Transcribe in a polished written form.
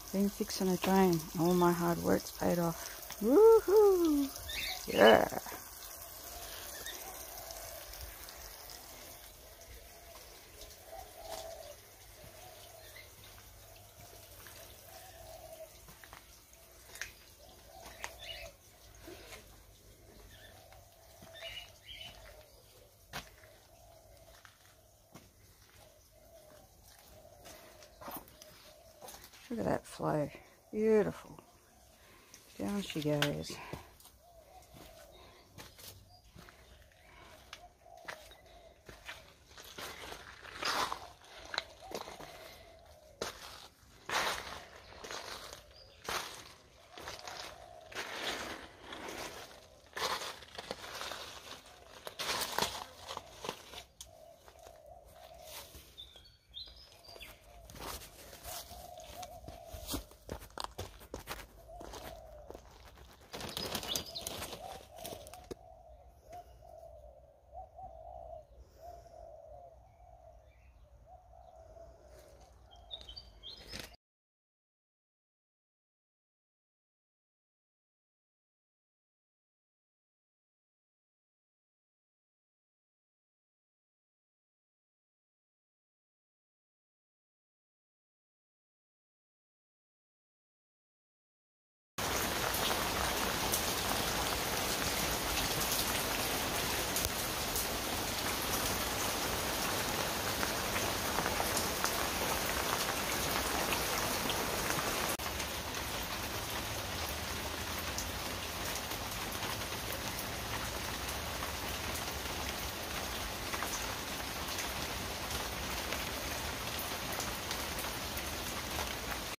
Been fixing a drain. All my hard work's paid off. Woohoo! Yeah! Look at that flow. Beautiful. Down she goes.